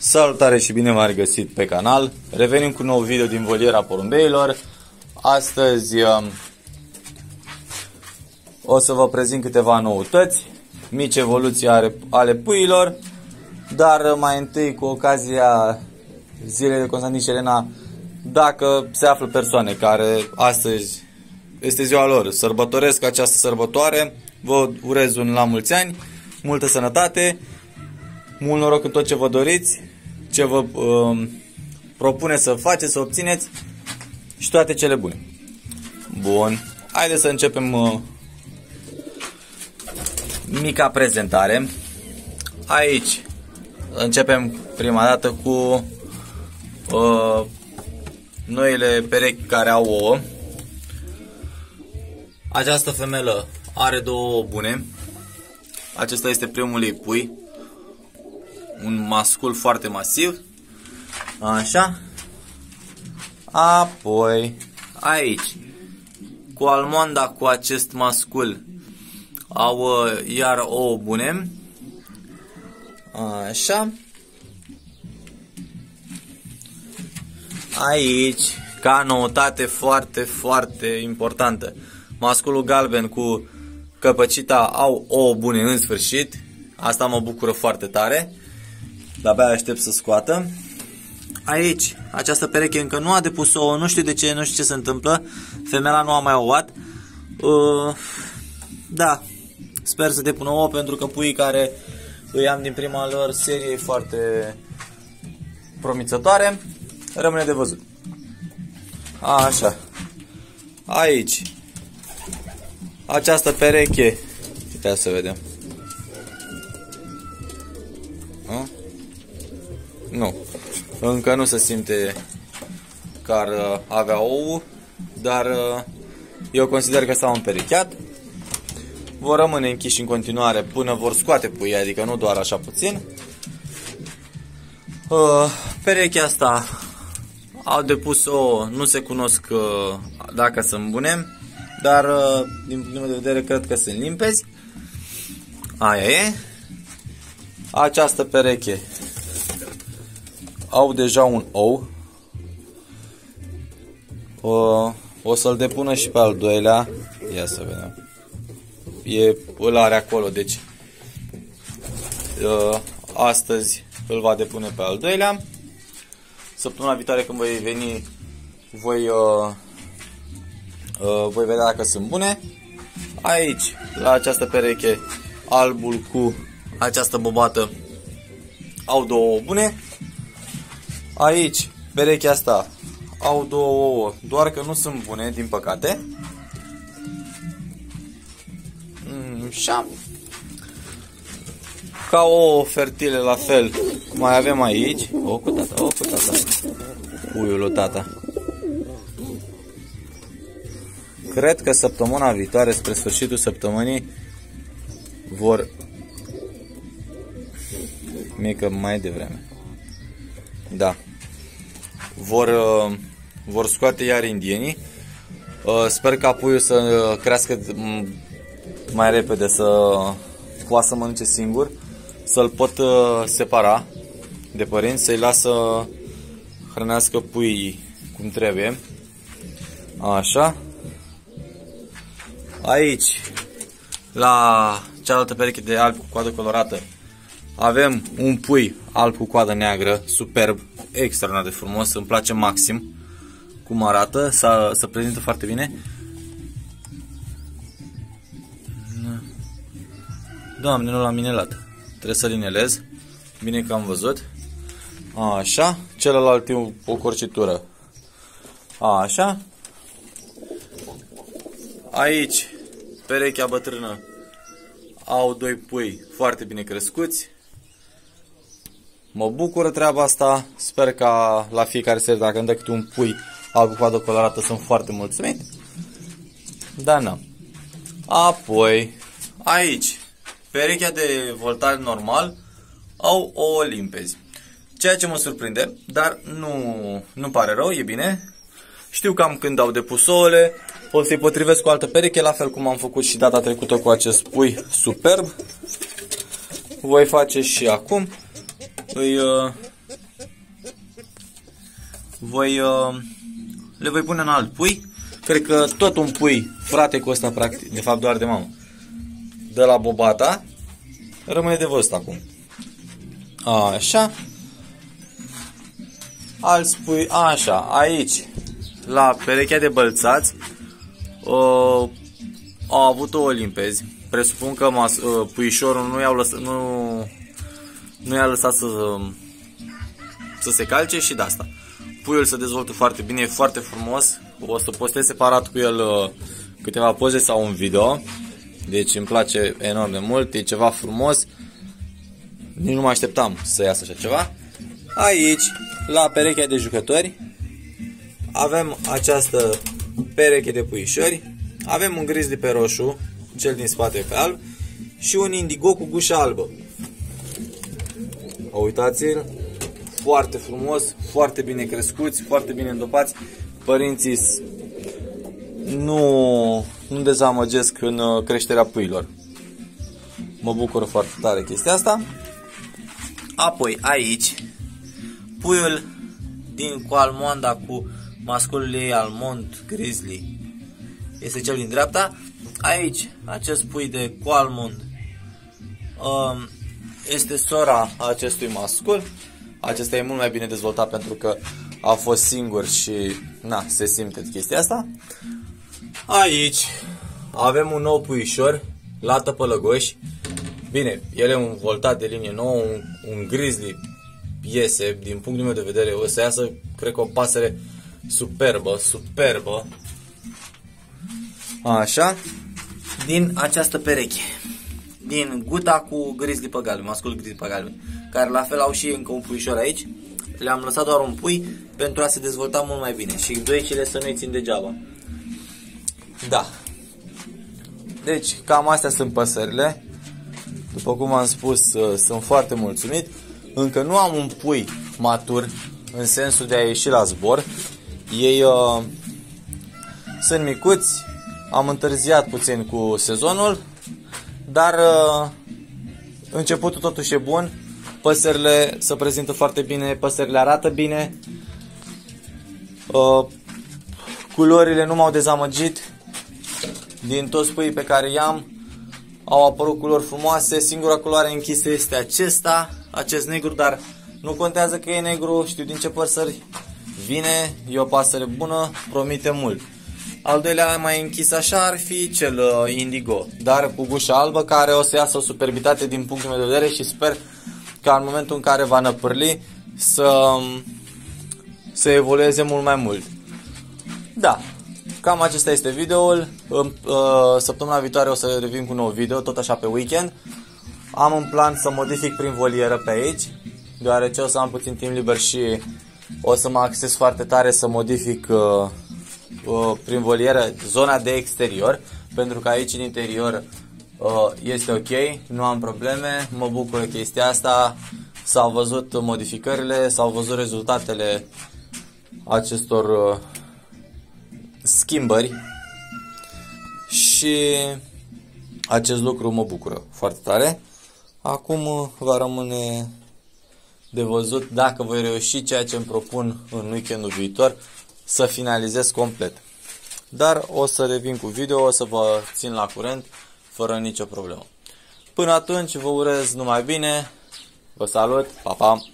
Salutare și bine v-am regăsit pe canal. Revenim cu un nou video din voliera porumbeilor. Astăzi o să vă prezint câteva noutăți, mici evoluții ale puiilor, dar mai întâi, cu ocazia zilei de Constantin și Elena, dacă se află persoane care astăzi este ziua lor, sărbătoresc această sărbătoare, vă urez un la mulți ani, multă sănătate, mult noroc în tot ce vă doriți, ce vă propune să faceți, să obțineți și toate cele bune. Bun, haideți să începem mica prezentare. Aici începem prima dată cu noile perechi care au ouă. Această femelă are două ouă bune. Acesta este primul ei pui, un mascul foarte masiv. Așa. Apoi aici, cu almoanda, cu acest mascul, au iar ouă bune. Așa. Aici, ca noutate foarte importantă, masculul galben cu căpăcita au ouă bune în sfârșit. Asta mă bucură foarte tare. De-abia aștept să scoată. Aici, această pereche încă nu a depus ouă, nu știu de ce, nu știu ce se întâmplă. Femela nu a mai ouat. Da, sper să depună ouă, pentru că puii care îi am din prima lor serie e foarte promițătoare. Rămâne de văzut. Așa. Aici, această pereche, ia să vedem. Nu, încă nu se simte că ar avea ou, dar eu consider că s-au împerecheat. Vor rămâne închiși în continuare până vor scoate puii, adică nu doar așa puțin. Perechea asta au depus ouă, nu se cunosc dacă sunt bune, dar din punctul meu de vedere cred că sunt limpezi. Aia e. Această pereche au deja un ou. O să-l depună și pe al doilea. Ia să vedem. Îl are acolo, deci astăzi îl va depune pe al doilea. Săptămâna viitoare, când voi veni, voi vedea dacă sunt bune. Aici, la această pereche, albul cu această bobată au două ouă bune. Aici, perechea asta, au două ouă, doar că nu sunt bune, din păcate. Așa. Ca ouă fertile, la fel, mai avem aici. O cu tata, o cu tata. Puiul lui tata. Cred că săptămâna viitoare, spre sfârșitul săptămânii, vor... Mică mai devreme. Da. Vor scoate iar indienii. Sper ca puiul să crească mai repede, să poată să mănânce singur, să-l pot separa de părinți, să-i lasă hrănească puii cum trebuie. Așa. Aici, la cealaltă pereche de alb cu coadă colorată, avem un pui alb cu coadă neagră, superb, extraordinar de frumos, îmi place maxim cum arată, se prezintă foarte bine. Doamne, nu l-am inelat, trebuie să-l inelez, bine că am văzut. Așa, celălalt e o corcitură. Așa. Aici, perechea bătrână, au doi pui foarte bine crescuți. Mă bucură treaba asta. Sper ca la fiecare serie, dacă îmi dă câte un pui alb cu coadă colorată, sunt foarte mulțumit. Da, nu. Apoi, aici, perechea de voltaj normal au ouă limpezi. Ceea ce mă surprinde, dar nu pare rău, e bine. Știu cam când au depus ouăle. O să-i potrivesc cu o altă pereche, la fel cum am făcut și data trecută cu acest pui superb. Voi face și acum. Îi le voi pune în alt pui. Cred că tot un pui, frate, cu ăsta, practic, de fapt doar de mamă, de la Bobata, rămâne de văzut acum. Așa. Alți pui, așa, aici, la perechea de bălțați, au avut ouă limpezi. Presupun că puișorul nu i-a lăsat să se calce și de asta. Puiul se dezvoltă foarte bine, e foarte frumos. O să postez separat cu el câteva poze sau un video. Deci îmi place enorm de mult, e ceva frumos. Nici nu mă așteptam să iasă așa ceva. Aici, la perechea de jucători, avem această pereche de puișori. Avem un grizzly pe roșu, cel din spate pe alb, și un indigo cu gușă albă. Uitați-l, foarte frumos, foarte bine crescuți, foarte bine îndopați. Părinții nu dezamăgesc în creșterea puilor. Mă bucur foarte tare chestia asta. Apoi aici, puiul din cu almonda cu masculul ei almond grizzly este cel din dreapta. Aici, acest pui de cu almond este sora acestui mascul. Acesta e mult mai bine dezvoltat pentru că a fost singur și se simte chestia asta. Aici avem un nou puișor, lată pălăgoși. Bine, el e un voltat de linie nouă, un grizzly iese, din punctul meu de vedere, o să iasă, cred că o pasăre superbă. Așa, din această pereche, din guta cu grizzly pe galben, mascul grizzly pe galben, care la fel au și încă un puișor aici. Le-am lăsat doar un pui pentru a se dezvolta mult mai bine și doicile să nu-i țin degeaba. Da. Deci, cam astea sunt păsările. După cum am spus, sunt foarte mulțumit. Încă nu am un pui matur în sensul de a ieși la zbor. Ei sunt micuți. Am întârziat puțin cu sezonul, dar începutul totuși e bun. Păsările se prezintă foarte bine, păsările arată bine. Culorile nu m-au dezamăgit. Din toți puii pe care i-am, au apărut culori frumoase. Singura culoare închisă este acest negru, dar nu contează că e negru, știu din ce păsări vine, e o pasăre bună, promite mult. Al doilea mai închis așa ar fi cel indigo, dar cu gușă albă, care o să iasă o superbitate din punctul meu de vedere și sper ca în momentul în care va năpârli să evolueze mult mai mult. Da, cam acesta este videoul. Săptămâna viitoare o să revin cu un nou video, tot așa pe weekend. Am în plan să modific prin volieră pe aici, deoarece o să am puțin timp liber și o să mă axez foarte tare să modific prin volieră zona de exterior, pentru că aici în interior este ok, nu am probleme, mă bucur de chestia asta. S-au văzut modificările, s-au văzut rezultatele acestor schimbări și acest lucru mă bucură foarte tare. Acum va rămâne de văzut dacă voi reuși ceea ce îmi propun în weekendul viitor, să finalizez complet. Dar o să revin cu video, o să vă țin la curent fără nicio problemă. Până atunci vă urez numai bine, vă salut, pa, pa!